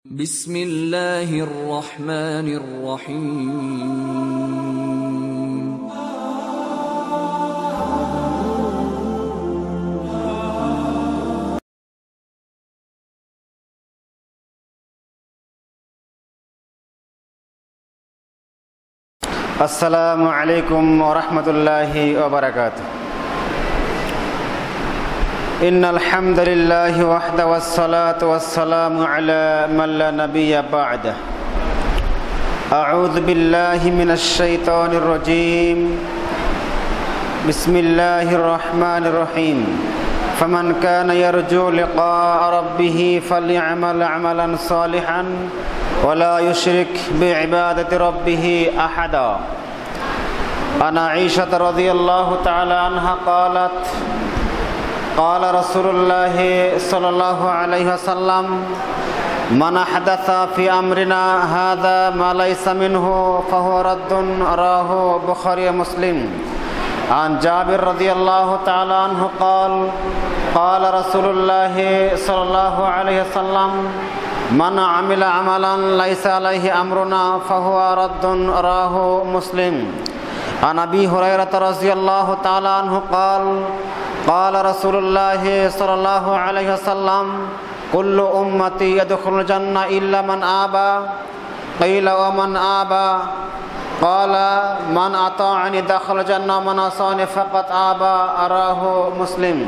بسم الله الرحمن الرحيم السلام عليكم ورحمة الله وبركاته. إن الحمد لله وحده والصلاة والسلام على من لا نبي بعده. أعوذ بالله من الشيطان الرجيم. بسم الله الرحمن الرحيم. فمن كان يرجو لقاء ربه فليعمل عملا صالحا ولا يشرك بعبادة ربه أحدا. عن عائشة رضي الله تعالى عنها قالت: قال رسول الله صلى الله عليه وسلم: من أحدث في أمرنا هذا ما ليس منه فهو رد. رواه البخاري ومسلم. عن جابر رضي الله تعالى عنه قال: قال رسول الله صلى الله عليه وسلم: من عمل عملا ليس عليه أمرنا فهو رد. رواه مسلم. عن أبي هريرة رضي الله تعالى عنه قال: قال رسول الله صلى الله عليه وسلم: كل أمتي يدخل الجنة إلا من آبى. قيل: ومن آبى؟ قال: من أطاعني دخل الجنة ومن عصاني فقد آبى. رواه মুসলিম।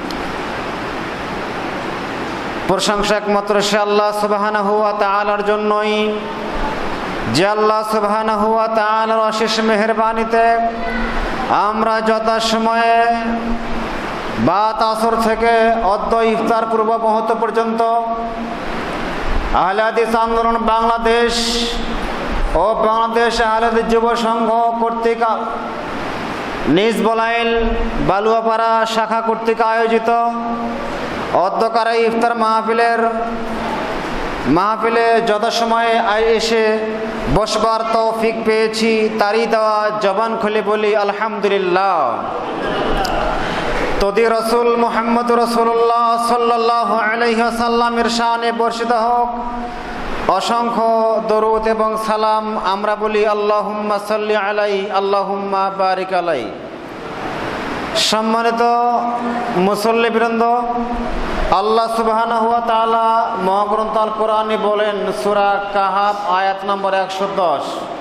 প্রশংসা একমাত্র সে আল্লাহ সুবহানাহু ওয়া তাআলার জন্যই, যে আল্লাহ সুবহানাহু ওয়া তাআলার অশেষ মেহেরবানিতে আমরা যথাসময়ে বাত আসর থেকে অদ্য ইফতার পূর্ব মুহূর্ত পর্যন্ত আহলে হাদিস আন্দোলন বাংলাদেশ ও বাংলাদেশ আহলে হাদিস যুব সংঘ কর্তৃক নিজ বলাইল বালুয়াপাড়া শাখা কর্তৃক আয়োজিত অধ্যকার ইফতার মাহফিলে যথাসময়ে এসে বসবার তৌফিক পেয়েছি। তারই দেওয়া জবান খুলে বলি আলহামদুলিল্লাহ। তদি রসুল মুহাম্মদ রাসূলুল্লাহ সাল্লাল্লাহু আলাইহি ওয়াসাল্লামের শানে বর্ষিত হোক অসংখ্য দরুদ এবং সালাম। আমরা বলি আল্লাহুম্মা সাল্লি আলাইহি আল্লাহুম্মা বারিক আলাইহি। সম্মানিত মুসল্লিবৃন্দ, আল্লাহ সুবহানাহু ওয়া তাআলা মহাগ্রন্থ আল কোরআনে বলেন, সূরা কাহাফ আয়াত নম্বর 110,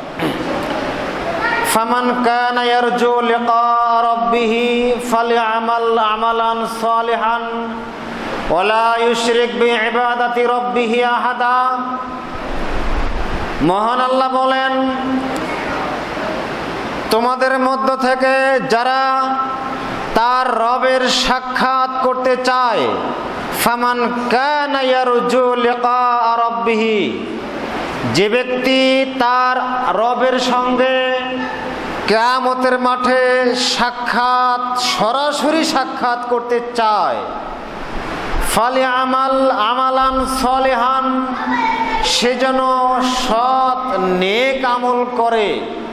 ফামান কানা ইয়ারজু লিকা রাব্বিহি ফালইআমাল আমালান সালিহান ওয়ালা ইউশরিক বিইবাদাতি রাব্বিহি আহাদা। মহান আল্লাহ বলেন, তোমাদের মধ্য থেকে যারা তার রবের সাক্ষাৎ করতে চায়, ফামান কানা ইয়ারজু লিকা রাব্বিহি, যে ব্যক্তি তার রবের সঙ্গে কিয়ামতের মাঠে সরাসরি সাক্ষাৎ করতে চায়, ফালিআমাল আমালান সালিহান, সে যেন সৎ নেক আমল করে,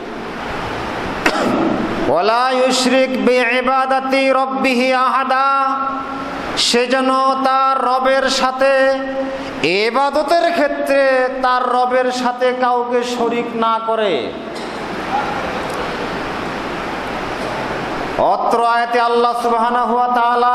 ওয়ালা ইউশরিক বিইবাদাতি রাব্বিহি আহাদা, সে যেন তার রবের সাথে ইবাদতের ক্ষেত্রে তার রবের সাথে কাউকে শরীক না করে। অত্র আয়াতে আল্লাহ সুবহানাহু ওয়া তাআলা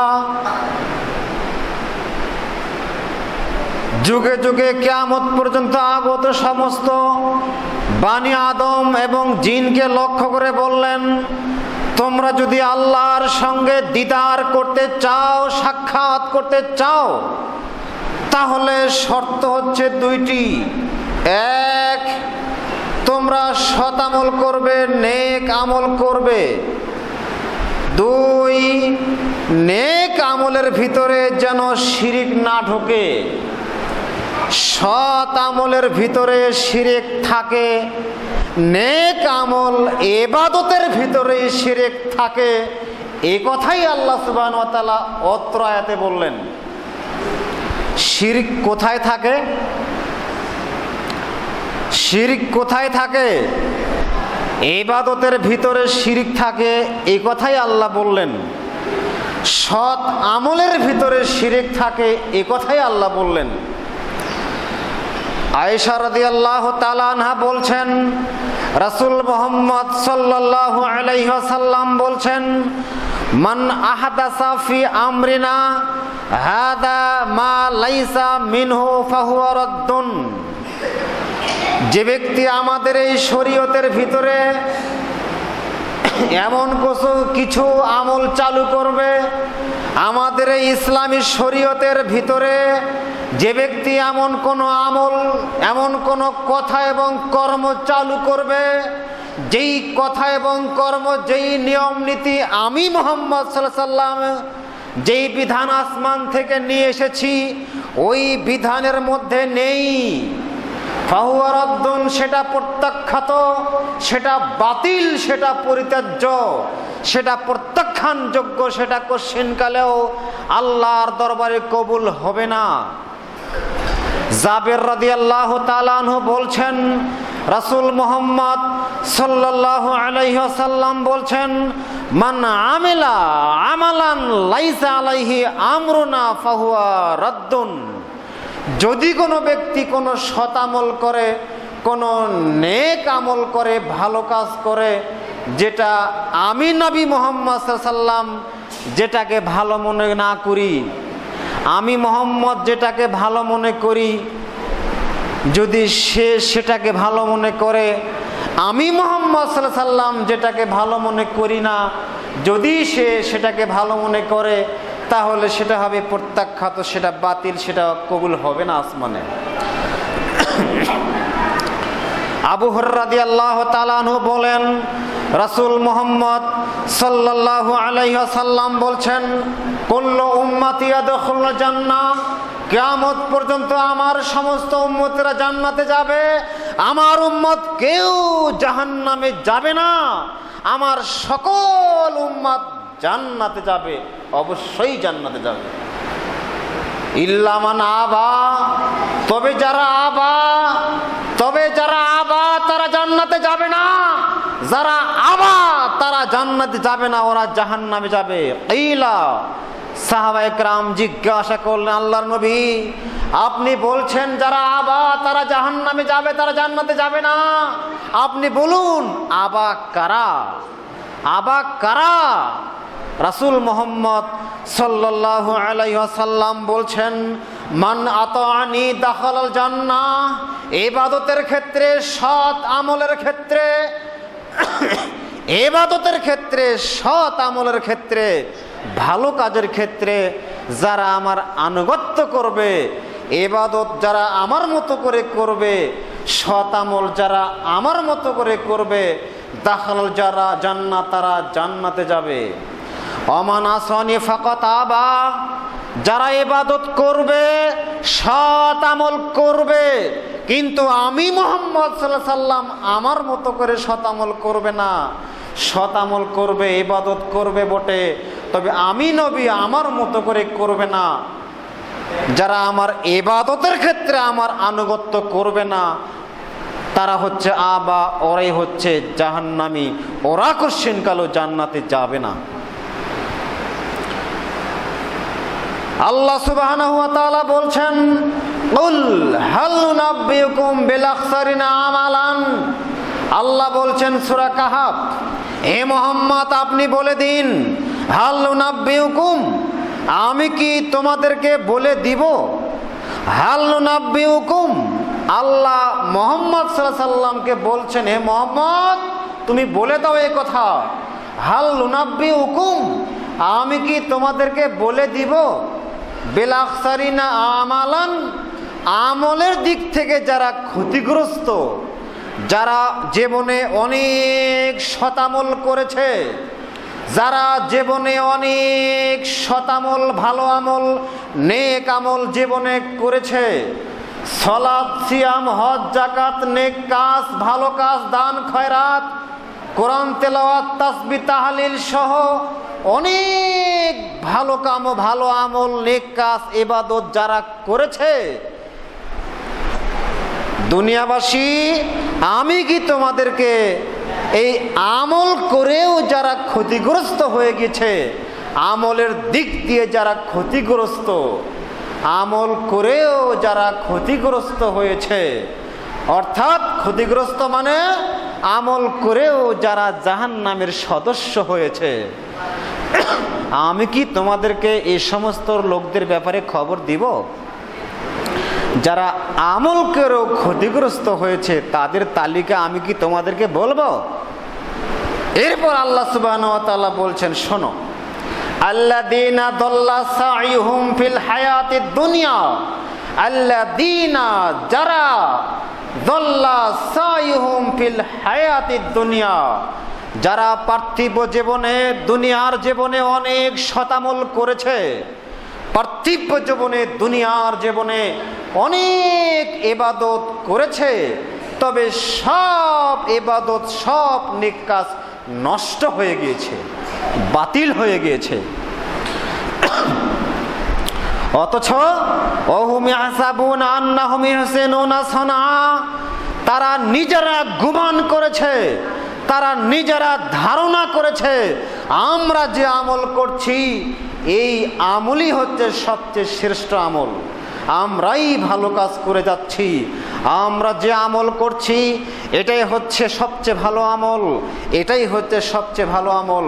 যুগে যুগে কিয়ামত পর্যন্ত আগত সমস্ত বানি আদম এবং জিনকে লক্ষ্য করে বললেন, তোমরা যদি আল্লাহর সঙ্গে দিদার করতে চাও, সাক্ষাৎ করতে চাও, তাহলে শর্ত হচ্ছে দুইটি। এক, তোমরা সৎ আমল করবে, নেক আমল করবে। দুই, নেক আমলের ভিতরে যেন শিরিক না ঢোকে। সৎ আমলের ভিতরে শিরিক থাকে, নেক আমল ইবাদতের ভিতরে শিরিক থাকে, এই কথাই আল্লাহ সুবহানাহু ওয়া তাআলা অত্র আয়াতে বললেন। শিরিক কোথায় থাকে? শিরিক কোথায় থাকে? ইবাদতের ভিতরে শিরিক থাকে, এই কথাই আল্লাহ বললেন। সৎ আমলের ভিতরে শিরিক থাকে, এই কথাই আল্লাহ বললেন। আয়েশা রাদিয়াল্লাহু তাআলা আনহা বলছেন, রাসূল মুহাম্মদ সাল্লাল্লাহু আলাইহি ওয়াসাল্লাম বলছেন, মান আহদাসা ফি আমরিনা হাদা মা লাইসা মিনহু ফাহুয়া রাদ্দুন। যে ব্যক্তি আমাদের এই শরীয়তের ভিতরে এমন কিছু আমল চালু করবে, আমাদের এই ইসলামী শরীয়তের ভিতরে যে ব্যক্তি এমন কোনো আমল, এমন কোনো কথা এবং কর্ম চালু করবে, যেই কথা এবং কর্ম, যেই নিয়ম নীতি আমি মুহাম্মদ সাল্লাল্লাহু আলাইহি ওয়াসাল্লাম যেই বিধান আসমান থেকে নিয়ে এসেছি ওই বিধানের মধ্যে নেই, ফাহুয়া রাদ্দুন, সেটা প্রত্যাখ্যাত, সেটা বাতিল, সেটা পরিত্যাজ্য, সেটা প্রত্যাখ্যানযোগ্য, সেটা কোশ্চিনকালেও আল্লাহর দরবারে কবুল হবে না। জাবের রাদিয়াল্লাহু তাআলা আনহু বলছেন, রাসূল মুহাম্মদ সাল্লাল্লাহু আলাইহি ওয়াসাল্লাম বলছেন, মান আমিলা আমালান লাইসা আলাইহি আমরুনা ফাহুয়া রাদ্দুন। যদি কোনো ব্যক্তি কোনো সৎ আমল করে, কোনো নেক আমল করে, ভালো কাজ করে, যেটা আমি নবী মুহাম্মদ সাল্লাল্লাহু আলাইহি ওয়াসাল্লাম যেটাকে ভালো মনে না করি, আমি মুহাম্মদ যেটাকে ভালো মনে করি, যদি সে সেটাকে ভালো মনে করে, আমি মুহাম্মদ সাল্লাল্লাহু আলাইহি ওয়াসাল্লাম যেটাকে ভালো মনে করি না, যদি সে সেটাকে ভালো মনে করে, তাহলে সেটা হবে প্রত্যাখ্যাত, সেটা বাতিল, সেটা কবুল হবে না আসমানে। আবু হুরায়রা রাদিয়াল্লাহু তাআলা আনহু বলেন, রাসূল মুহাম্মদ সাল্লাল্লাহু আলাইহি ওয়াসাল্লাম বলছেন, কুল্লু উম্মতি ইয়াদখুলুল জান্নাহ, কিয়ামত পর্যন্ত আমার সমস্ত উম্মতেরা জান্নাতে যাবে, আমার উম্মত কেউ জাহান্নামে যাবে না, আমার সকল উম্মত জান্নাতে যাবে, অবশ্যই জান্নাতে যাবে। ইল্লা মান আবা, তবে যারা আবা তারা জান্নাতে যাবে না, যারা আবা তারা জান্নাতে যাবে না, ওরা জাহান্নামে যাবে। কিলা, সাহাবায়ে কেরাম জিজ্ঞাসা করলেন, আল্লাহর নবী আপনি বলছেন যারা আবা তারা জাহান্নামে যাবে, তারা জান্নাতে যাবে না, আপনি বলুন আবা কারা, আবা কারা? রাসূল মুহাম্মদ সাল্লাল্লাহু আলাইহি ওয়াসাল্লাম বলছেন, মান আতাআনি দাখালাল জান্নাহ। ইবাদতের ক্ষেত্রে, সৎ আমলের ক্ষেত্রে, ইবাদতের ক্ষেত্রে, সৎ আমলের ক্ষেত্রে, ভালো কাজের ক্ষেত্রে যারা আমার আনুগত্য করবে, ইবাদত যারা আমার মতো করে করবে, সৎ আমল যারা আমার মতো করে করবে, দাখালাল যারা জান্নাত, তারা জান্নাতে যাবে। ওমান আসানি ফাকাত আবা, যারা ইবাদত করবে, সৎ আমল করবে, কিন্তু আমি মুহাম্মদ সাল্লাল্লাহু আলাইহি ওয়াসাল্লাম আমার মতো করে সৎ আমল করবে না, সৎ আমল করবে, ইবাদত করবে বটে, তবে আমি নবী আমার মতো করে করবে না, যারা আমার ইবাদতের ক্ষেত্রে আমার আনুগত্য করবে না, তারা হচ্ছে আবা, ওরাই হচ্ছে জাহান্নামী, ওরা কোশ্চিনকালও জান্নাতে যাবে না। আল্লাহ সুবহানাহু ওয়া তাআলা বলছেন, কুল হাল নুনাব্বিউকুম বিল আখসারিনা আমালান। আল্লাহ বলছেন সূরা কাহাফ, হে মুহাম্মদ আপনি বলে দিন, হাল নুনাব্বিউকুম, আমি কি তোমাদেরকে বলে দিব, হাল নুনাব্বিউকুম, আল্লাহ মুহাম্মদ সাল্লাল্লাহু আলাইহি ওয়াসাল্লামকে বলছেন, হে মুহাম্মদ তুমি বলে দাও এই কথা, হাল নুনাব্বিউকুম, আমি কি তোমাদেরকে বলে দিব, বিল আখসারিনা আমালান, আমলের দিক থেকে যারা ক্ষতিগ্রস্ত, যারা জীবনে অনেক শতামল করেছে, যারা জীবনে অনেক শতামল, ভালো আমল, নেক আমল জীবনে করেছে, সালাত, সিয়াম, হজ, যাকাত, নেক কাজ, ভালো কাজ, দান খয়রাত, কোরআন তেলাওয়াত, তাসবিহ, তাহলিল সহ অনেক ভালো কাম, ভালো আমল, নেক কাজ, ইবাদত যারা করেছে, দুনিয়াবাসী আমি কি তোমাদেরকে এই আমল করেও যারা ক্ষতিগ্রস্ত হয়ে গেছে, আমলের দিক দিয়ে যারা ক্ষতিগ্রস্ত, আমল করেও যারা ক্ষতিগ্রস্ত হয়েছে, অর্থাৎ ক্ষতিগ্রস্ত মানে আমল করেও যারা জাহান্নামের সদস্য হয়েছে, আমি কি তোমাদেরকে এই সমস্ত লোকদের ব্যাপারে খবর দিব? যারা আমল করেও ক্ষতিগ্রস্ত হয়েছে তাদের তালিকা আমি কি তোমাদেরকে বলবো? এরপর আল্লাহ সুবহানাহু ওয়া তাআলা বলছেন, শোনো, আল্লাযীনা দাল্লা সাইহুম ফিল হায়াতিদ দুনিয়া, আল্লাযীনা যারা দাল্লা সাইহুম ফিল হায়াতিদ দুনিয়া, যারা পার্থিব জীবনে দুনিয়ার জীবনে অনেক শতামল করেছে, পার্থিব জীবনে দুনিয়ার জীবনে অনেক ইবাদত করেছে, তবে সব ইবাদত সব নেক কাজ নষ্ট হয়ে গিয়েছে, বাতিল হয়ে গিয়েছে। অথচ ওহুম ইয়াহসাবুনা আন্নাহুম ইহসিনুনা সানআ, তারা নিজেরা গুমান করেছে, তারা নিজেরা ধারণা করেছে আমরা যে আমল করছি এই আমলই হচ্ছে সবচেয়ে শ্রেষ্ঠ আমল, আমরাই ভালো কাজ করে যাচ্ছি, আমরা যে আমল করছি এটাই হচ্ছে সবচেয়ে ভালো আমল, এটাই হচ্ছে সবচেয়ে ভালো আমল।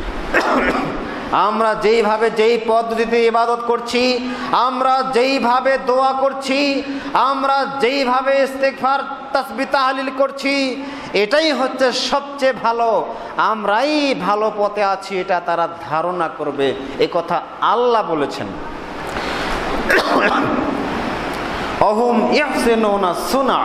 আমরা যেইভাবে যেই পদ্ধতিতে ইবাদত করছি, আমরা যেইভাবে দোয়া করছি, আমরা যেইভাবে ইস্তিগফার তাসবিহ তাহলিল করছি, এটাই হচ্ছে সবচেয়ে ভালো, আমরাই ভালো পথে আছি, এটা তারা ধারণা করবে, এই কথা আল্লাহ বলেছেন। অহুম ইয়াহসিনুনা সুনা,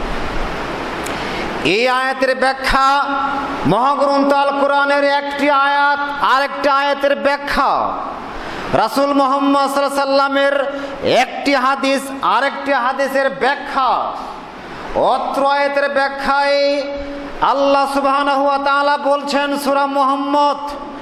এই আয়াতের ব্যাখ্যা মহাগ্রন্থ আল কোরআনের একটি আয়াত আরেকটি আয়াতের ব্যাখ্যা, রাসূল মুহাম্মদ সাল্লাল্লাহু আলাইহি সাল্লামের একটি হাদিস আরেকটি হাদিসের ব্যাখ্যা। অত্র আয়াতের ব্যাখ্যায় আল্লাহ সুবহানাহু ওয়া তাআলা বলছেন সূরা মুহাম্মদ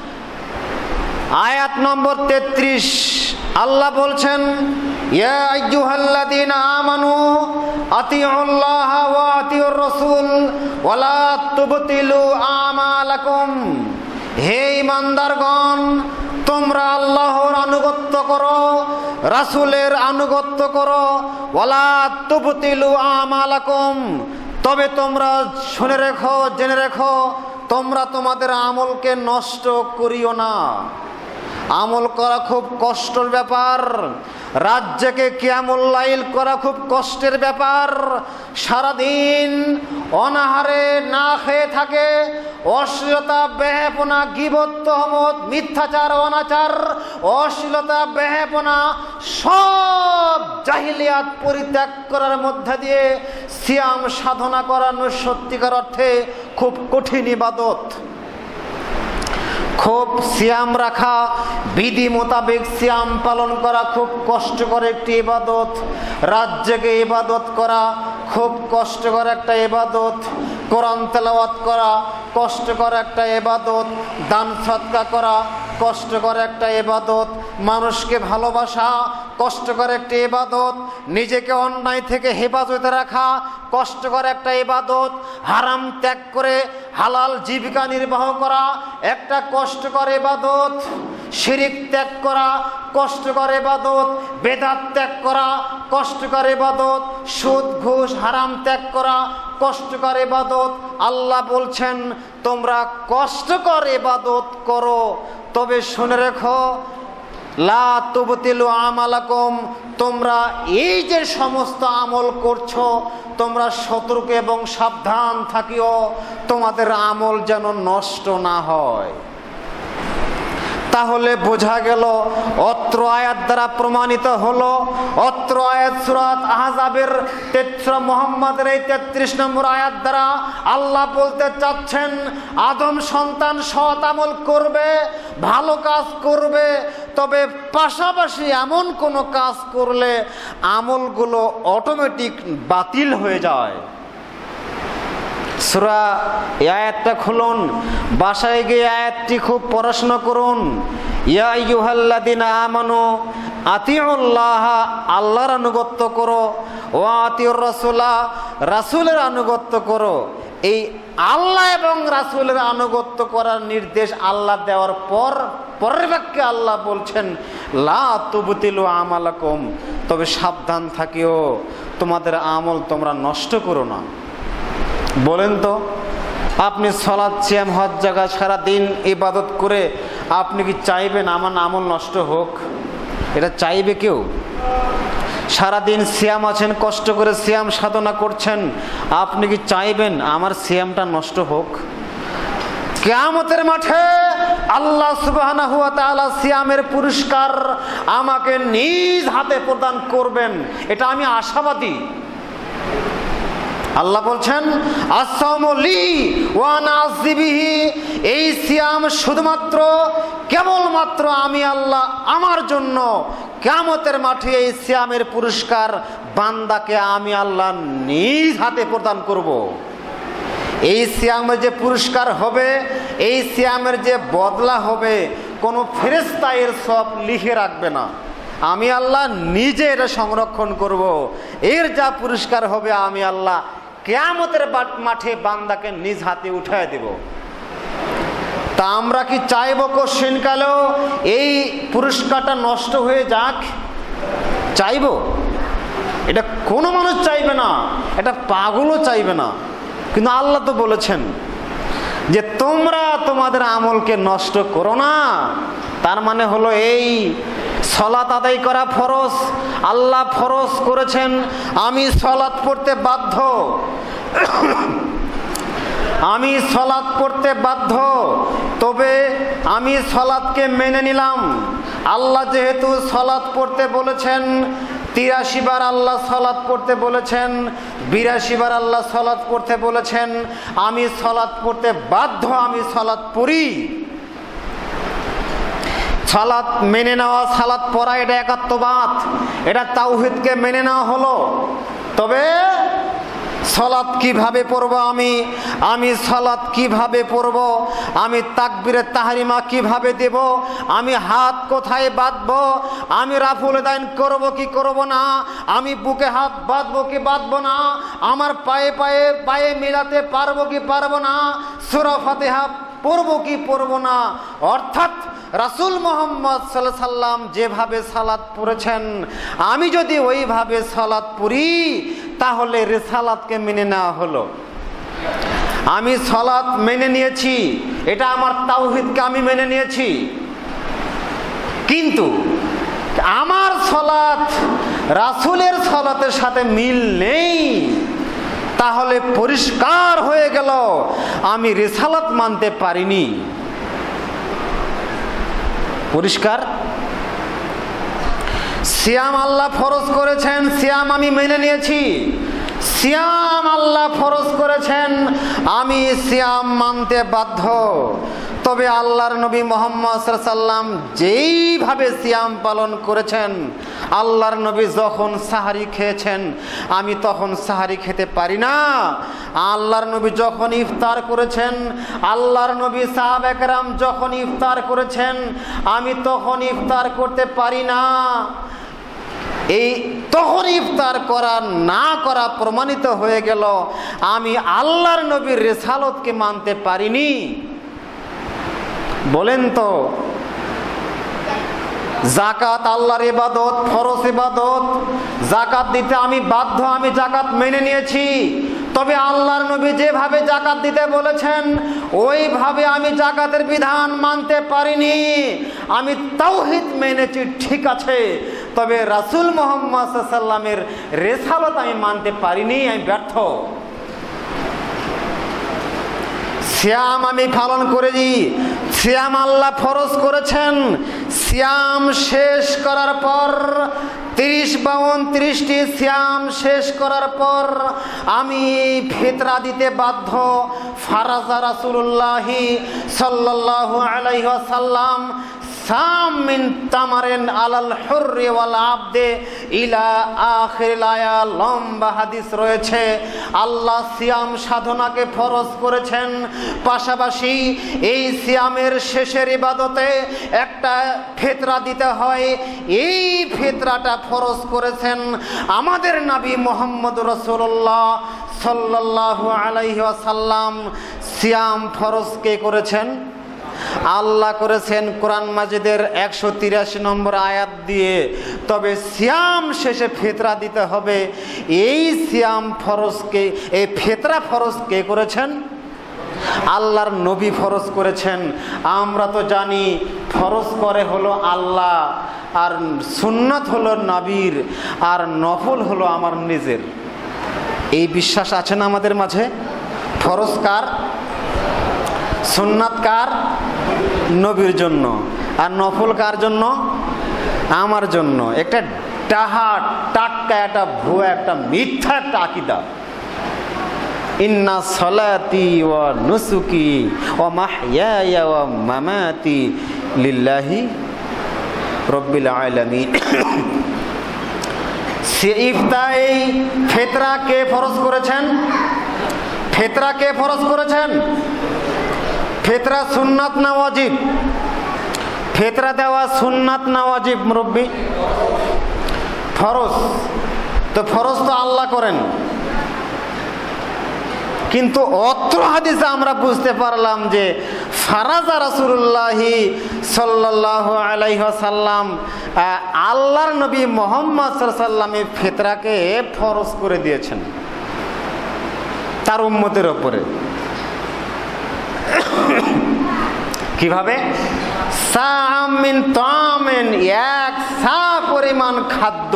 আয়াত নম্বর 33, আল্লাহ বলছেন, ইয়া আইয়ুহাল্লাযীনা আমানু আতিউল্লাহ ওয়া আতিউর রাসূল ওয়া লা তুবতিলু আমালাকুম, হে ঈমানদারগণ তোমরা আল্লাহর আনুগত্য করো, রাসূলের আনুগত্য করো, ওয়া লা তুবতিলু আমালাকুম, তবে তোমরা শুনে রেখো, জেনে রেখো, তোমরা তোমাদের আমলকে নষ্ট করিও না। আমল করা খুব কষ্টের ব্যাপার, রাত জেগে কিয়ামুল লাইল করা খুব কষ্টের ব্যাপার, সারাদিন অনাহারে না খেয়ে থাকে, অশ্লীলতা বেহাপনা গীবত তহমত মিথ্যাচার অনাচার অশ্লীলতা বেহাপনা সব জাহিলিয়াত পরিত্যাগ করার মধ্যে দিয়ে সিয়াম সাধনা করানো সত্যিকার অর্থে খুব কঠিন ইবাদত। খুব সিয়াম রাখা, বিধি মোতাবেক সিয়াম পালন করা খুব কষ্টকর একটি ইবাদত, রাত জেগে ইবাদত করা খুব কষ্টকর একটা ইবাদত, কোরআন তেলাওয়াত করা কষ্টকর একটা ইবাদত, দান সদকা করা কষ্টকর একটা ইবাদত, মানুষকে ভালোবাসা কষ্টকর একটা ইবাদত, নিজেকে অন্যায় থেকে হেফাজতে রাখা কষ্টকর একটা ইবাদত, হারাম ত্যাগ করে হালাল জীবিকা নির্বাহ করা একটা কষ্টকর ইবাদত, শিরিক ত্যাগ করা কষ্টকর ইবাদত, বেদাত ত্যাগ করা কষ্টকর ইবাদত, সুদ ঘুষ হারাম ত্যাগ করা কষ্টকর ইবাদত। আল্লাহ বলছেন তোমরা কষ্টকর ইবাদত করো, তবে শুনে রেখো লা তুবতিলু আমালাকুম, তোমরা এই যে সমস্ত আমল করছো তোমরা সতর্ক এবং সাবধান থাকিও তোমাদের আমল যেন নষ্ট না হয়। তাহলে বোঝা গেল, অত্র আয়াত দ্বারা প্রমাণিত হলো, অত্র আয়াত সূরাত আহজাবের সূরা মুহাম্মাদের এই 33 নম্বর আয়াত দ্বারা আল্লাহ বলতে চাচ্ছেন আদম সন্তান সৎ আমল করবে, ভালো কাজ করবে, তবে পাশাপাশি এমন কোনো কাজ করলে আমলগুলো অটোমেটিক বাতিল হয়ে যায়। সূরা এই আয়াতটা খুলুন, বাসায় গিয়ে আয়াতটি খুব পড়াশোনা করুন। ইয়া আইয়ুহাল্লাযীনা আমানু আতিউল্লাহ, আল্লাহর আনুগত্য করো, ওয়া আতিউর রাসূলা, রাসূলের আনুগত্য করো। এই আল্লাহ এবং রাসূলের আনুগত্য করার নির্দেশ আল্লাহ দেওয়ার পর পরের বাক্যে আল্লাহ বলছেন লা তুবতিলু আমালাকুম, তবে সাবধান থাকিও তোমাদের আমল তোমরা নষ্ট করো না। বলেন তো, আপনি সালাত সিয়াম হজ জাকাত সারাদিন ইবাদত করে আপনি কি চাইবেন আমার আমল নষ্ট হোক? এটা চাইবে কেউ? সারাদিন সিয়াম আছেন, কষ্ট করে সিয়াম সাধনা করছেন, আপনি কি চাইবেন আমার সিয়ামটা নষ্ট হোক? কিয়ামতের মাঠে আল্লাহ সুবহানাহু ওয়া তাআলা সিয়ামের পুরস্কার আমাকে নিজ হাতে প্রদান করবেন, এটা আমি আশাবাদী। আল্লাহ বলছেন আস-সাওমু লি ওয়া আনা আজজি বিহি, এই সিয়াম শুধুমাত্র কেবলমাত্র আমি আল্লাহ আমার জন্য। কিয়ামতের মাঠে এই সিয়ামের পুরস্কার বান্দাকে আমি আল্লাহ নিজ হাতে প্রদান করব। এই সিয়ামের যে পুরস্কার হবে, এই সিয়ামের যে বদলা হবে, কোনো ফেরেশতা এর সব লিখে রাখবে না, আমি আল্লাহ নিজে এটা সংরক্ষণ করব। এর যা পুরস্কার হবে আমি আল্লাহ কিয়ামতের মাঠে বান্দাকে নিজ হাতে উঠায় দেব। তা আমরা কি চাইব কোশ্চিনকালেও এই পুরস্কারটা নষ্ট হয়ে যাক? চাইব? এটা কোনো মানুষ চাইবে না, এটা পাগলও চাইবে না। কিন্তু আল্লাহ তো বলেছেন যে তোমরা তোমাদের আমলকে নষ্ট করো না। তার মানে হলো এই সালাত আদায় করা ফরজ, আল্লাহ ফরজ করেছেন, আমি সালাত পড়তে বাধ্য, আমি সালাত পড়তে বাধ্য। তবে আমি সালাতকে মেনে নিলাম। আল্লাহ যেহেতু সালাত পড়তে বলেছেন, 83 বার আল্লাহ সালাত পড়তে বলেছেন, 82 বার আল্লাহ সালাত পড়তে বলেছেন, আমি সালাত পড়তে বাধ্য, আমি সালাত পড়ি। সালাত মেনে নেওয়া, সালাত পড়া, এটা একাত্মবাদ, এটা তাওহীদকে মেনে নেওয়া হলো। তবে সালাত কিভাবে পড়ব, আমি সালাত কিভাবে পড়ব, আমি তাকবীরে তাহরিমা কিভাবে দেব, আমি হাত কোথায় বাঁধবো, আমি রাফুল দাইন করব কি করব না, আমি বুকে হাত বাঁধবো কি বাঁধবো না, আমার পায়ে মেলাতে পারবো কি পারবো না, সূরা ফাতিহা পড়বো কি পড়বো না। অর্থাৎ রাসূল মুহাম্মদ সাল্লাল্লাহু আলাইহি সাল্লাম যেভাবে সালাত পড়েছেন, আমি যদি ওইভাবে সালাত পড়ি তাহলে রিসালাতকে মেনে নেওয়া হলো। আমি সালাত মেনে নিয়েছি, এটা আমার তাওহীদকে আমি মেনে নিয়েছি। কিন্তু আমার সালাত রাসূলের সালাতের সাথে মিল নেই, তাহলে পরিষ্কার হয়ে গেল আমি রিসালাত মানতে পারিনি। পরিষ্কার। সিয়াম আল্লাহ ফরজ করেছেন, সিয়াম আমি মেনে নিয়েছি। সিয়াম আল্লাহ ফরজ করেছেন, আমি সিয়াম মানতে বাধ্য। তবে আল্লাহর নবী মুহাম্মদ সাল্লাল্লাহু আলাইহি সাল্লাম যেইভাবে সিয়াম পালন করেছেন, আল্লাহর নবী যখন সাহারি খেয়েছেন আমি তখন সাহারি খেতে পারি না। আল্লাহর নবী যখন ইফতার করেছেন, আল্লাহর নবী সাহাবা কেরাম যখন ইফতার করেছেন আমি তখন ইফতার করতে পারি না। এই তখন ইফতার করা না করা প্রমাণিত হয়ে গেল আমি আল্লাহর নবীর রিসালাতকে মানতে পারিনি। বলেন তো, যাকাত আল্লাহর ইবাদত, ফরজ ইবাদত, যাকাত দিতে আমি বাধ্য, আমি যাকাত মেনে নিয়েছি। তবে আল্লাহর নবী যেভাবে যাকাত দিতে বলেছেন ওইভাবে আমি যাকাতের বিধান মানতে পারিনি। আমি তাওহীদ মেনেছি, ঠিক আছে, তবে রাসূল মুহাম্মদ সাল্লাল্লাহু আলাইহি সাল্লামের রিসালাত আমি মানতে পারিনি, আমি ব্যর্থ। সিয়াম আমি পালন করেছি, সিয়াম আল্লাহ ফরজ করেছেন। সিয়াম শেষ করার পর 30 বা 29টি সিয়াম শেষ করার পর আমি ফিতরা দিতে বাধ্য। ফারাজা রাসূলুল্লাহি সাল্লাল্লাহু আলাইহি ওয়াসাল্লাম সাম মিন তামারিন আলাল হুররি ওয়াল আবদে ইলা আখিরিল আয়া। লম্বা হাদিস রয়েছে। আল্লাহ সিয়াম সাধনাকে ফরজ করেছেন, পাশাপাশি এই সিয়ামের শেষের ইবাদতে একটা ফিতরা দিতে হয়। এই ফিতরাটা ফরজ করেছেন আমাদের নবী মুহাম্মদ রাসূলুল্লাহ সাল্লাল্লাহু আলাইহি ওয়াসাল্লাম। সিয়াম ফরজ কে করেছেন? আল্লাহ করেছেন কোরআন মাজিদের 183 নম্বর আয়াত দিয়ে। তবে সিয়াম শেষে ফিতরা দিতে হবে। এই সিয়াম ফরজকে, এই ফিতরা ফরজ কে করেছেন? আল্লাহর নবী ফরজ করেছেন। আমরা তো জানি ফরজ করে হলো আল্লাহ, আর সুন্নাত হলো নবীর, আর নফল হলো আমার নিজের। এই বিশ্বাস আছে না আমাদের মাঝে? ফরজ কার? সুন্নাত কার? নবীর জন্য। আর নফল কার জন্য? আমার জন্য। একটা ডাহা টাটকা, একটা ভুয়া, একটা মিথ্যা একটা আকীদা। ইন্না সলাতি ওয়া নুসুকি ওয়া মাহইয়ায়া ওয়া মামাতি লিল্লাহি রব্বিল আলামিন। এই ফিতরা কে ফরজ করেছেন? ফিতরা কে ফরজ করেছেন? ফিতরা সুন্নাত না ওয়াজিব? ফিতরা দেওয়া সুন্নাত না ওয়াজিব মুরব্বি? ফরজ। তো ফরজ তো আল্লাহ করেন। কিন্তু অত্র হাদিসে আমরা বুঝতে পারলাম যে ফারাজা রাসূলুল্লাহি সাল্লাল্লাহু আলাইহি ওয়াসাল্লাম, আল্লাহর নবী মুহাম্মদ সাল্লাল্লাহু আলাইহি ওয়াসাল্লাম ফিতরাকে ফরজ করে দিয়েছেন তার উম্মতের উপরে। কিভাবে? সাআম মিন তামিন, এক সা পরিমাণ খাদ্য,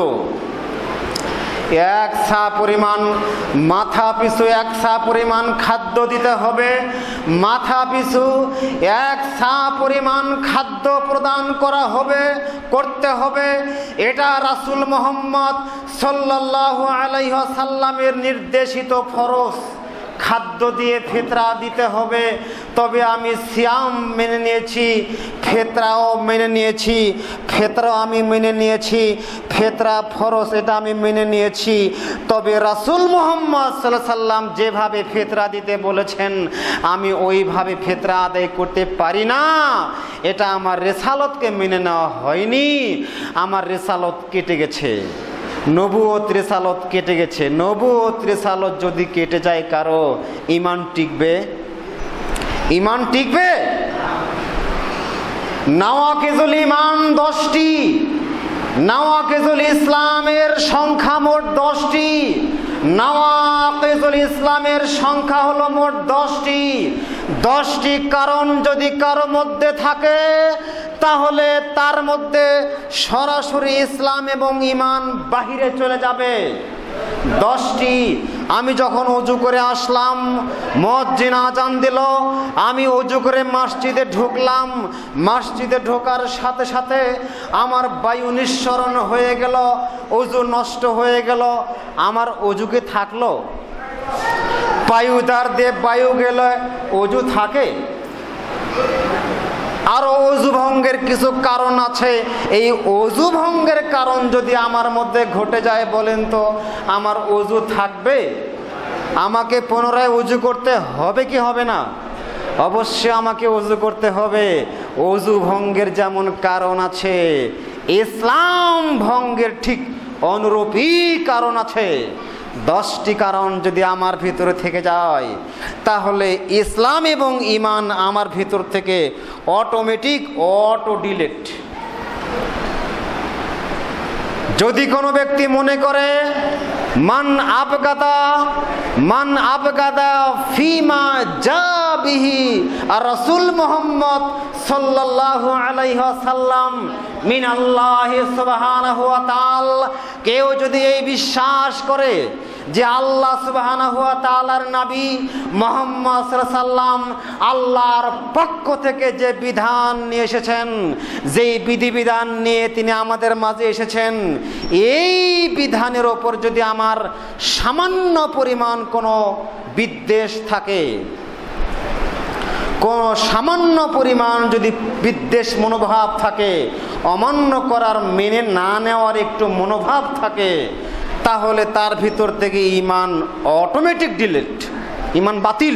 এক সা পরিমাণ, মাথা পিছু এক সা পরিমাণ খাদ্য দিতে হবে। মাথা পিছু এক সা পরিমাণ খাদ্য প্রদান করা হবে, করতে হবে। এটা রাসূল মুহাম্মদ সাল্লাল্লাহু আলাইহি ওয়াসাল্লামের নির্দেশিত ফরজ। খাদ্য দিয়ে ফিতরা দিতে হবে। তবে আমি সিয়াম মেনে নিয়েছি, ফিতরাও মেনে নিয়েছি, ফিতরাও আমি মেনে নিয়েছি, ফিতরা ফরজ এটা আমি মেনে নিয়েছি। তবে রাসূল মুহাম্মদ সাল্লাল্লাহু আলাইহি ওয়াসাল্লাম যেভাবে ফিতরা দিতে বলেছেন আমি ওইভাবে ফিতরা আদায় করতে পারি না। এটা আমার রিসালতকে মেনে নেওয়া হয়নি। আমার রিসালত কেটে গেছে, নবুয়ত রিসালত কেটে গেছে। নবুয়ত রিসালত যদি কেটে যায় কারো, ঈমান টিকবে? ঈমান টিকবে? নাওয়াকিজুল ঈমান 10টি। নাওয়াকিজুল ইসলামের সংখ্যা মোট 10টি। নাওয়াকিজুল ইসলামের সংখ্যা হলো মোট 10টি। 10টি কারণ যদি কারো মধ্যে থাকে তাহলে তার মধ্যে সরাসরি ইসলাম এবং ঈমান বাহিরে চলে যাবে। 10টি। আমি যখন ওযু করে আসলাম, মুয়াজ্জিন আযান দিল, আমি ওযু করে মসজিদে ঢুকলাম। মসজিদে ঢোকার সাথে সাথে আমার বায়ু নিঃসরণ হয়ে গেল, ওযু নষ্ট হয়ে গেল। আমার ওযু কি থাকলো? বায়ুদার দিয়ে বায়ু গেলে ওযু থাকে? আরো ওযু ভঙ্গের কিছু কারণ আছে। এই ওযু ভঙ্গের কারণ যদি আমার মধ্যে ঘটে যায়, বলেন তো আমার ওযু থাকবে? আমাকে পুনরায় ওযু করতে হবে কি হবে না? অবশ্যই আমাকে ওযু করতে হবে। ওযু ভঙ্গের যেমন কারণ আছে, ইসলাম ভঙ্গের ঠিক অনুরূপই কারণ আছে। 10টি কারণ যদি আমার ভিতরে থেকে যায় তাহলে ইসলাম এবং ঈমান আমার ভিতর থেকে অটোমেটিক অটো ডিলিট। যদি কোনো ব্যক্তি মনে করে মান আবগাদা ফিমা জাবিহি আর রাসূল মুহাম্মদ সাল্লাল্লাহু আলাইহি ওয়াসাল্লাম মিনাল্লাহি সুবহানাহু ওয়া তাআলা, কেউ যদি এই বিশ্বাস করে যে আল্লাহ সুবহানাহু ওয়া তাআলার নবী মুহাম্মদ সাল্লাল্লাহু আলাইহি ওয়াসাল্লাম আল্লাহর পক্ষ থেকে যে বিধান নিয়ে এসেছেন, যেই বিধিবিধান নিয়ে তিনি আমাদের মাঝে এসেছেন, এই বিধানের ওপর যদি আমার সামান্য পরিমাণ কোনো বিদ্বেষ থাকে, কোনো সামান্য পরিমাণ যদি বিদ্বেষ মনোভাব থাকে, অমান্য করার, মেনে না নেওয়ার একটু মনোভাব থাকে, তাহলে তার ভিতর থেকে ঈমান অটোমেটিক ডিলিট, ঈমান বাতিল।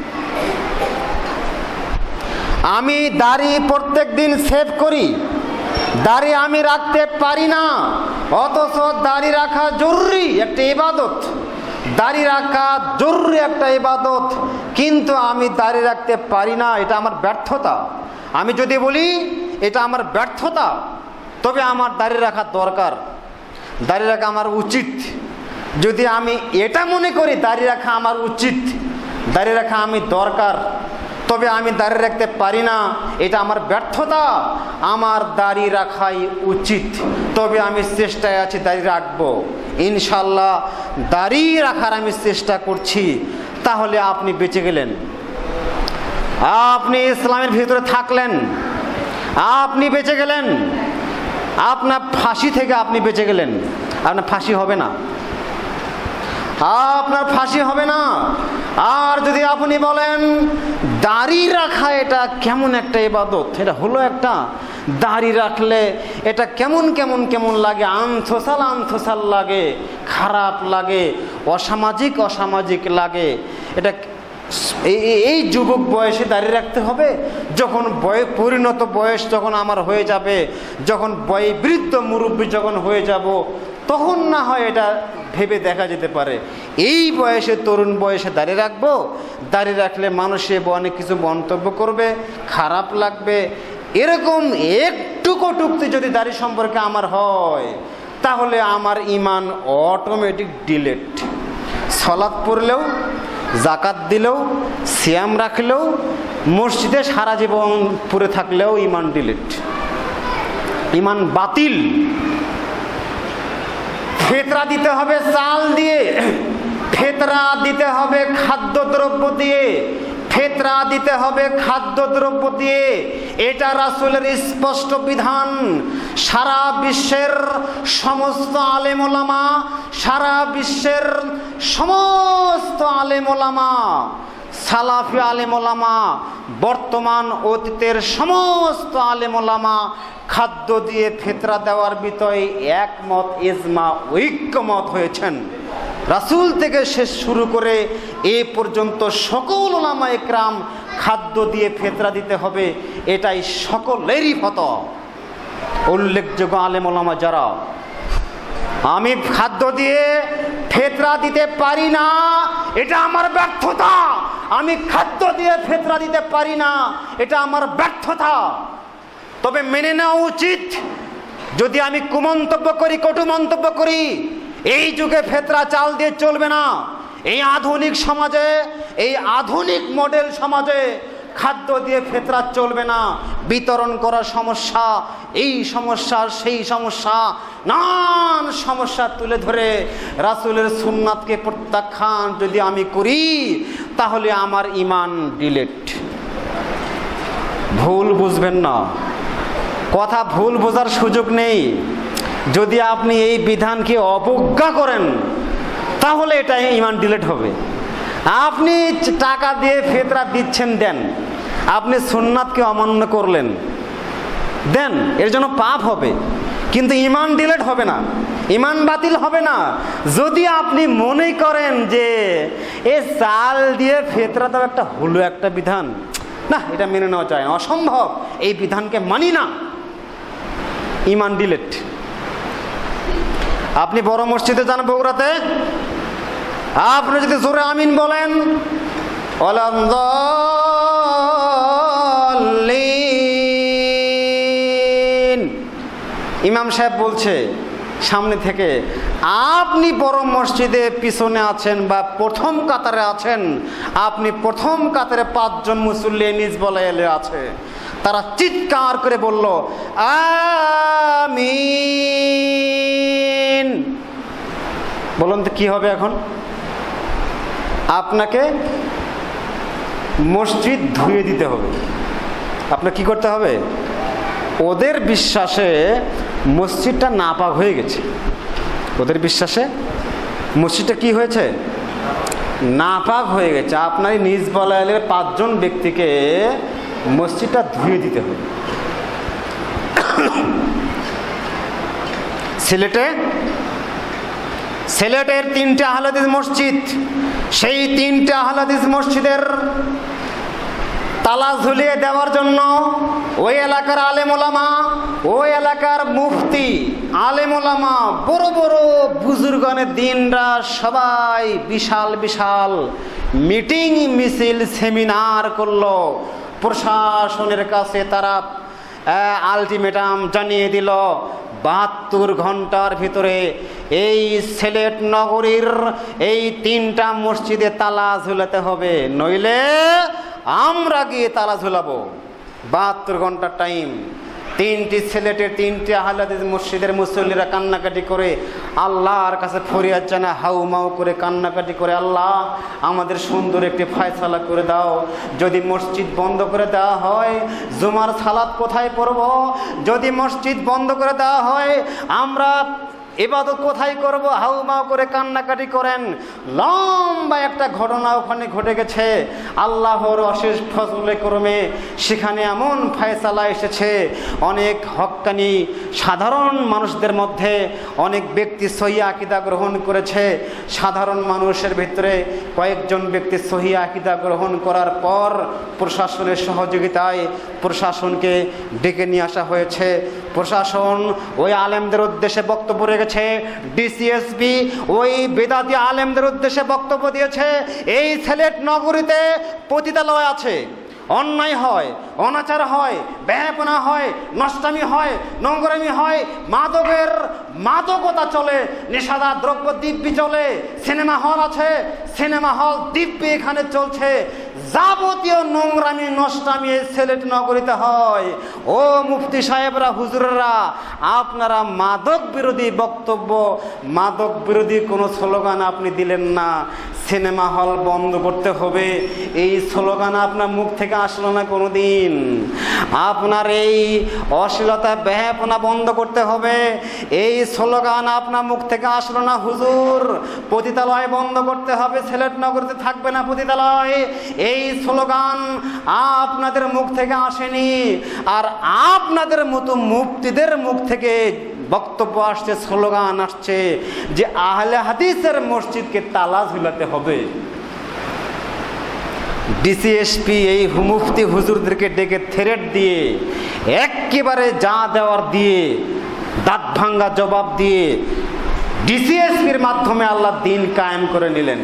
আমি দাড়ি প্রত্যেক দিন সেভ করি, দাড়ি আমি রাখতে পারি না, অথচ দাড়ি রাখা জরুরি একটা ইবাদত, দাড়ি রাখা জরুরি একটা ইবাদত, কিন্তু আমি দাড়ি রাখতে পারি না, এটা আমার ব্যর্থতা। আমি যদি বলি এটা আমার ব্যর্থতা, তবে আমার দাঁড়িয়ে রাখা দরকার, দাঁড়িয়ে রাখা আমার উচিত। যদি আমি এটা মনে করি দাঁড়িয়ে রাখা আমার উচিত, দাঁড়িয়ে রাখা আমি দরকার, তবে আমি দাঁড়িয়ে রাখতে পারি না, এটা আমার ব্যর্থতা। আমার দাঁড়িয়ে রাখাই উচিত, তবে আমি চেষ্টায় আছি দাঁড়িয়ে রাখবো। ইনশাল্লাহ দাঁড়িয়ে রাখার আমি চেষ্টা করছি। তাহলে আপনি বেঁচে গেলেন, আপনি ইসলামের ভিতরে থাকলেন, আপনি বেঁচে গেলেন। আপনার ফাঁসি থেকে আপনি বেঁচে গেলেন। আপনার ফাঁসি হবে না, আপনার ফাঁসি হবে না। আর যদি আপনি বলেন দাড়ি রাখা এটা কেমন একটা ইবাদত, এটা হলো একটা দাড়ি রাখলে এটা কেমন কেমন কেমন লাগে, আনথোসাল আনথোসাল লাগে, খারাপ লাগে, অসামাজিক অসামাজিক লাগে। এটা এই যুবক বয়সে দাঁড়িয়ে রাখতে হবে? যখন পরিণত বয়স যখন আমার হয়ে যাবে, যখন বৃদ্ধ মুরব্বী যখন হয়ে যাব, তখন না হয় এটা ভেবে দেখা যেতে পারে। এই বয়সে, তরুণ বয়সে দাঁড়িয়ে রাখবো? দাঁড়িয়ে রাখলে মানুষে অনেক কিছু মন্তব্য করবে, খারাপ লাগবে। এরকম একটু কটূক্তি যদি দাড়ি সম্পর্কে আমার হয়, তাহলে আমার ঈমান অটোমেটিক ডিলেট। সালাত পড়লেও, জাকাত দিলেও, সিয়াম রাখলেও, মসজিদে সারা জীবন পড়ে থাকলেও ঈমান ডিলেট, ঈমান বাতিল। ফিতরা দিতে হবে চাল দিয়ে, ফিতরা দিতে হবে খাদ্যদ্রব্য দিয়ে, ফিতরা দিতে হবে খাদ্যদ্রব্য দিয়ে। এটা রাসূলের স্পষ্ট বিধান। সারা বিশ্বের সমস্ত আলেম ওলামা, সারা বিশ্বের সমস্ত আলেম ওলামা, সালাফি আলেম ওলামা, বর্তমান অতীতের সমস্ত আলেম ওলামা খাদ্য দিয়ে ফিতরা দেওয়ার বিষয়ে একমত, ইজমা, ঐক্যমত হয়েছেন। রাসূল থেকে শেষ শুরু করে এ পর্যন্ত সকল উলামা ইকরাম খাদ্য দিয়ে ফিতরা দিতে হবে, এটাই সকলেরই ফতোয়া। উল্লেখযোগ্য আলেম ওলামা যারা, আমি খাদ্য দিয়ে ফিতরা দিতে পারি না, এটা আমার ব্যর্থতা, আমি খাদ্য দিয়ে ফিতরা দিতে পারি না, এটা আমার ব্যর্থতা, তবে মেনে নেওয়া উচিত। যদি আমি কুমন্তব্য করি, কটু মন্তব্য করি, এই যুগে ফিতরা চাল দিয়ে চলবে না। এই আধুনিক সমাজে, এই আধুনিক মডেল সমাজে খাদ্য দিয়ে ফিতরা চলবে না। বিতরণ করার সমস্যা, এই সমস্যা, সেই সমস্যা, নানান সমস্যা তুলে ধরে রাসূলের সুন্নাতকে প্রত্যাখ্যান যদি আমি করি, তাহলে আমার ঈমান ডিলেট। ভুল বুঝবেন না, কথা ভুল বোঝার সুযোগ নেই। যদি আপনি এই বিধানকে অবজ্ঞা করেন, তাহলে এটা ঈমান ডিলেট হবে। আপনি টাকা দিয়ে ফিতরা দিচ্ছেন, দেন। আপনি সুন্নাতকে অমান্য করলেন, দেন, এর জন্য পাপ হবে, কিন্তু ঈমান ডিলেট হবে না, ঈমান বাতিল হবে না। যদি আপনি মনে করেন যে এ চাল দিয়ে ফিতরা দেওয়া একটা হলো একটা বিধান, না, এটা মেনে নেওয়া যায় না, অসম্ভব, এই বিধানকে মানি না, ঈমান ডিলেট। আপনি বড় মসজিদে যান বগুড়াতে, আপনি যদি জোরে আমিন বলেন, ইমাম সাহেব বলছে সামনে থেকে, আপনি বড় মসজিদে পিছনে আছেন বা প্রথম কাতারে আছেন, আপনি প্রথম কাতারে 5 জন মুসল্লি নিজ বলাইলে আছে, তারা চিৎকার করে বলল আমিন। বলুন তো কি হবে এখন? আপনাকে মসজিদ ধুয়ে দিতে হবে। আপনার কি করতে হবে? ওদের বিশ্বাসে মসজিদটা নাপাক হয়ে গেছে, ওদের বিশ্বাসে মসজিদটা কি হয়েছে? নাপাক হয়ে গেছে। আপনার নিজ বলাইলে 5 জন ব্যক্তিকে মসজিদটা ধুয়ে দিতে হবে। সিলেটের 3টে আহলে হাদিস মসজিদ, সেই 3টে আহলে হাদিস মসজিদের তালা ঝুলিয়ে দেওয়ার জন্য ওই এলাকার আলেম ওলামা, ওই এলাকার মুফতি, আলেম ওলামা, বড় বড় বুজুর্গনের দিনরা সবাই বিশাল বিশাল মিটিং, মিছিল, সেমিনার করলো। প্রশাসনের কাছে তারা আলটিমেটাম জানিয়ে দিল 72 ঘন্টার ভিতরে এই সিলেট নগরীর এই 3টা মসজিদে তালা ঝুলাতে হবে, নইলে আমরা গিয়ে তালা ঝুলাবো। 72 ঘন্টার টাইম। 3টি সিলেটের 3টি আহলে হাদিস মসজিদের মুসল্লিরা কান্নাকাটি করে আল্লাহর কাছে ফরিয়াদ জানায়, হাউমাউ করে কান্নাকাটি করে, আল্লাহ আমাদের সুন্দর একটি ফয়সালা করে দাও। যদি মসজিদ বন্ধ করে দেওয়া হয়, জুমার সালাত কোথায় পড়ব? যদি মসজিদ বন্ধ করে দেওয়া হয়, আমরা ইবাদত কোথায় করব? হাউমাউ করে কান্নাকাটি করেন। লম্বা একটা ঘটনা ওখানে ঘটে গেছে। আল্লাহর অশেষ ফজলে করমে সেখানে এমন ফয়সালা এসেছে, অনেক হক্কানি সাধারণ মানুষদের মধ্যে অনেক ব্যক্তি সহি আকীদা গ্রহণ করেছে। সাধারণ মানুষের ভিতরে কয়েকজন ব্যক্তি সহি আকীদা গ্রহণ করার পর প্রশাসনের সহযোগিতায় প্রশাসনকে ডেকে নিয়ে আসা হয়েছে। প্রশাসন ওই আলেমদের উদ্দেশ্যে বক্তব্য রেখেছে। ডিসিএসপি ওই বেদাতি আলেমদের উদ্দেশ্যে বক্তব্য দিয়েছে, এই সিলেট নগরীতে পতিতালয় আছে, অন্যায় হয়, অনাচার হয়, বেহাপনা হয়, নষ্টামি হয়, নোংরামি হয়, মাদকতা চলে, নেশাদার দ্রব্য দিব্যি চলে, সিনেমা হল আছে, সিনেমা হল দিব্যি এখানে চলছে, যাবতীয় নোংরামি নষ্টামি এই সিলেট নগরীতে হয়। ও মুফতি সাহেবরা, হুজুরেরা, আপনারা মাদক বিরোধী বক্তব্য, মাদক বিরোধী কোনো স্লোগান আপনি দিলেন না। সিনেমা হল বন্ধ করতে হবে, এই স্লোগান আপনার মুখ থেকে আসলো না কোনোদিন। আপনার এই অশ্লীলতা বেহাপনা বন্ধ করতে হবে, এই স্লোগান আপনার মুখ থেকে আসলো না হুজুর। পতিতালয় বন্ধ করতে হবে, সিলেট নগরীতে থাকবে না পতিতালয়, এই স্লোগান আপনাদের মুখ থেকে আসেনি। আর আপনাদের মতো মুফতিদের মুখ থেকে বক্তব্য আসছে, স্লোগান আসছে যে আহলে হাদিসের মসজিদকে তালা ঝুলাতে হবে। ডিসিএসপি এই মুফতি হুজুরদেরকে ডেকে থ্রেট দিয়ে, একেবারে যা দেওয়ার দিয়ে, দাঁত ভাঙ্গা জবাব দিয়ে ডিসিএসপির মাধ্যমে আল্লাহ দিন কায়েম করে নিলেন।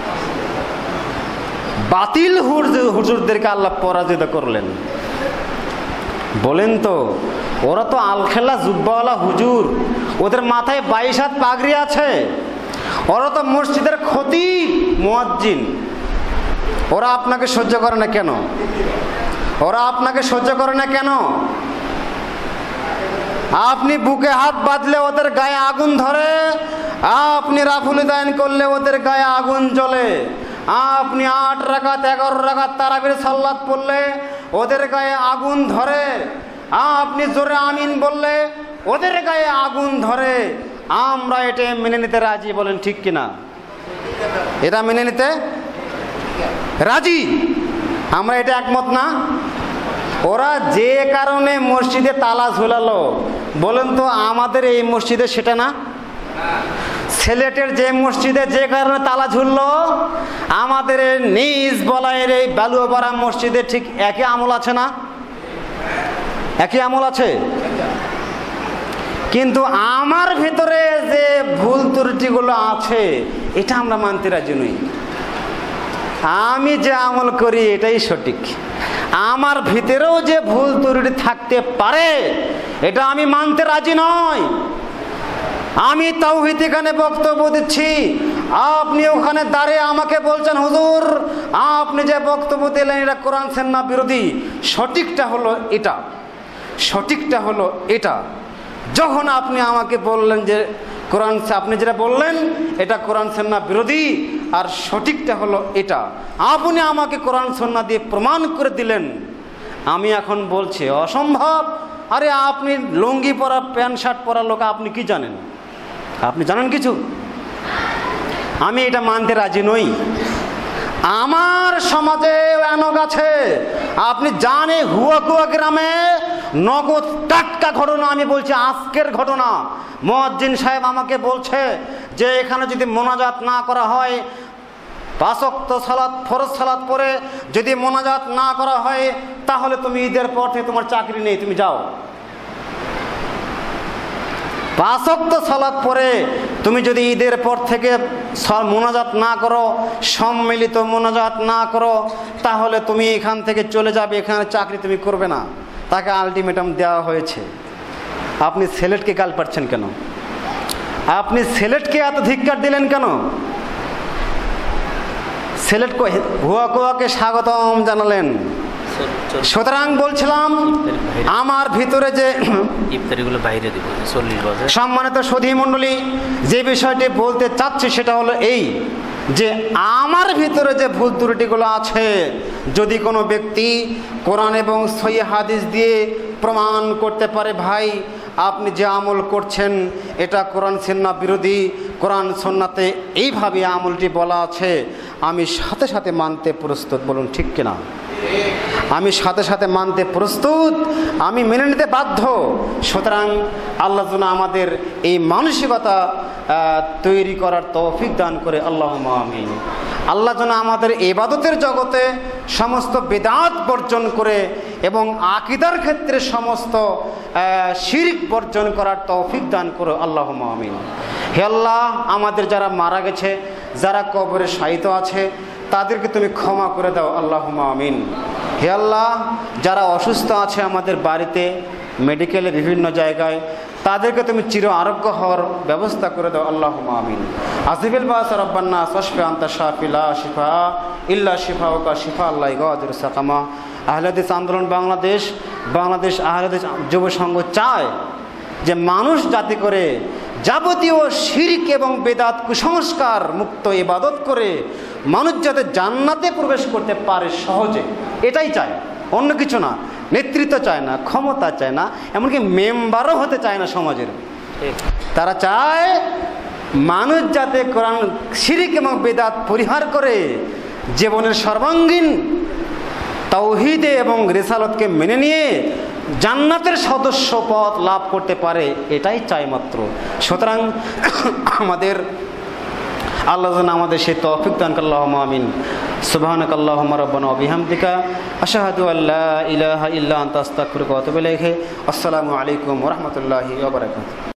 বাতিল হুজুরদেরকে আল্লাহ পরাজিত করলেন। বলেন তো, ওরা তো আলখেলা জুব্বাওয়ালা হুজুর, ওদের মাথায় 22 হাত পাগড়ি আছে, ওরা তো মসজিদের খতিব মুয়াজ্জিন। ওরা আপনাকে সহ্য করে না কেন? ওরা আপনাকে সহ্য করে না কেন? আপনি বুকে হাত বাঁধলে ওদের গায়ে আগুন ধরে, আপনি রাফুল দান করলে ওদের গায়ে আগুন জ্বলে, আপনি 8 রাকাত 11 রাকাত তারাবির সালাত পড়লে ওদের গায়ে আগুন ধরে, আপনি জোরে আমিন বললে ওদের গায়ে আগুন ধরে। আমরা এটা মেনে নিতে রাজি, বলেন ঠিক কিনা? এটা মেনে নিতে রাজি? আমরা এটা একমত না? ওরা যে কারণে মসজিদে তালা ঝুলালো, বলেন তো আমাদের এই মসজিদে সেটা না? সিলেটের যে মসজিদে যে কারণে তালা ঝুললো, আমাদের নিজ বলায়ের এই বালুয়াপাড়া মসজিদে ঠিক একই আমল আছে না? একই আমল আছে। কিন্তু আমার ভিতরে যে ভুল ত্রুটিগুলো আছে এটা আমরা মানতে রাজি নই। আমি যে আমল করি এটাই সঠিক, আমার ভিতরেও যে ভুল ত্রুটি থাকতে পারে এটা আমি মানতে রাজি নই। আমি তাওহীদ এখানে বক্তব্য দিচ্ছি, আপনি ওখানে দাঁড়িয়ে আমাকে বলছেন হুজুর আপনি যে বক্তব্য দিলেন এটা কোরআন সুন্নাহ বিরোধী। সঠিকটা হলো এটা, সঠিকটা হলো এটা। যখন আপনি আমাকে বললেন যে কোরআন, আপনি যেটা বললেন এটা কোরআন সুন্নাহ বিরোধী আর সঠিকটা হলো এটা, আপনি আমাকে কোরআন সুন্নাহ দিয়ে প্রমাণ করে দিলেন। আমি এখন বলছি অসম্ভব। আরে আপনি লুঙ্গি পরা প্যান্ট শার্ট পরা লোক, আপনি কি জানেন? আপনি জানেন কিছু? আমি এটা মানতে রাজি নই। আমার সমাজে অনেক আছে, আপনি জানে হুয়াকুয়া গ্রামে নগদ টাটকা ঘটনা, আমি বলছি আজকের ঘটনা। মুয়াজ্জিন সাহেব আমাকে বলছে যে এখানে যদি মোনাজাত না করা হয়, 5 ওয়াক্ত সালাত ফরজ সালাত পরে যদি মোনাজাত না করা হয় তাহলে তুমি ঈদের পর থেকে তোমার চাকরি নেই, তুমি যাও। 5 ওয়াক্ত সালাত পড়ে তুমি যদি ঈদের পর থেকে মোনাজাত না করো, সম্মিলিত মোনাজাত না করো, তাহলে তুমি এখান থেকে চলে যাবে, এখানে চাকরি তুমি করবে না। তাকে আলটিমেটাম দেওয়া হয়েছে। আপনি সিলেটকে গাল পাচ্ছেন কেন? আপনি সিলেটকে এত ধিক্কার দিলেন কেন? সিলেটকে হুয়া কুয়াকে স্বাগতম জানালেন। সুতরাং বলছিলাম আমার ভিতরে যে ইফতারিগুলো বাইরে দিব 40 বাজে। সম্মানিত সুধী মণ্ডলী, যে বিষয়টি বলতে চাচ্ছি সেটা হলো এই যে আমার ভিতরে যে ভুল ত্রুটিগুলো আছে, যদি কোনো ব্যক্তি কোরআন এবং সহিহ হাদিস দিয়ে প্রমাণ করতে পারে, ভাই আপনি যে আমল করছেন এটা কোরআন সুন্নাহ বিরোধী, কোরআন সুন্নাতে এইভাবে আমলটি বলা আছে, আমি সাথে সাথে মানতে প্রস্তুত। বলুন ঠিক কিনা? আমি সাথে সাথে মানতে প্রস্তুত, আমি মেনে নিতে বাধ্য। সুতরাং আল্লাহ যেন আমাদের এই মানসিকতা তৈরি করার তৌফিক দান করে, আল্লাহুম্মা আমিন। আল্লাহ যেন আমাদের ইবাদতের জগতে সমস্ত বিদআত বর্জন করে এবং আকীদার ক্ষেত্রে সমস্ত শিরক বর্জন করার তৌফিক দান করে, আল্লাহুম্মা আমিন। হে আল্লাহ, আমাদের যারা মারা গেছে, যারা কবরে শায়িত আছে, তাদেরকে তুমি ক্ষমা করে দাও, আল্লাহুম্মা আমিন। হে আল্লাহ, যারা অসুস্থ আছে আমাদের বাড়িতে, মেডিকেলে, বিভিন্ন জায়গায়, তাদেরকে তুমি চির আরোগ্য হওয়ার ব্যবস্থা করে দাও, আল্লাহুম্মা আমিন। আসিফিল বাস রব্বান্না সাশফি আনতা শাফি লা শিফা ইল্লা শিফাউকা শিফা আল্লাহ গাদির সাকামা। আহলে হাদিস আন্দোলন বাংলাদেশ আহলে হাদিস যুব সংঘ চায় যে মানুষ যাতে করে যাবতীয় শিরক এবং বেদাত কুসংস্কার মুক্ত ইবাদত করে মানুষ যাতে জান্নাতে প্রবেশ করতে পারে সহজে, এটাই চায়, অন্য কিছু না। নেতৃত্ব চায় না, ক্ষমতা চায় না, এমনকি মেম্বারও হতে চায় না সমাজের। তারা চায় মানুষ যাতে কোরআন শিরক এবং বেদাত পরিহার করে জীবনের সর্বাঙ্গীন তাওহীদে এবং রিসালাতকে মেনে নিয়ে জান্নাতের সদস্য পদ লাভ করতে পারে, এটাই চাই মাত্র। সুতরাং আমাদের আল্লাহ যেন আমাদের সেই তৌফিক দান করেন, আল্লাহুম্মা আমিন। সুবহানাকাল্লাহুম্মা রাব্বানা ওয়া বিহামদিকা আশহাদু আল্লা ইলাহা ইল্লা আনতা আস্তাগফিরুকা ওয়া আতুবু ইলাইক। আসসালামু আলাইকুম ওয়া রাহমাতুল্লাহি ওয়া বারাকাতুহু।